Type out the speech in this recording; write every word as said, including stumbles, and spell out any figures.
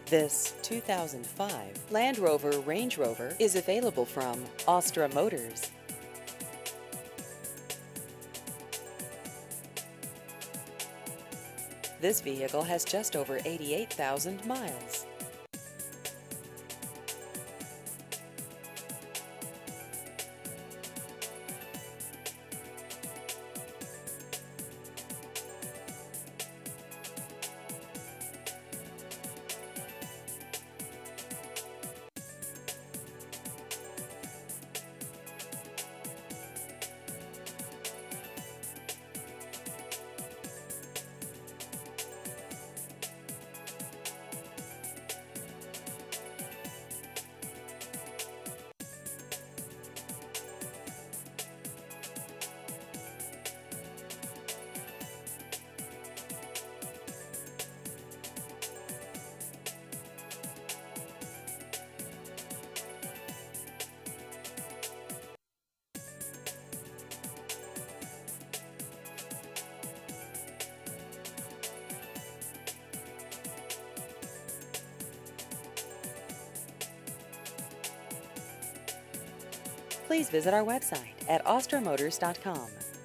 This two thousand five Land Rover Range Rover is available from Astra Motors. This vehicle has just over eighty-eight thousand miles. Please visit our website at astra motors dot com.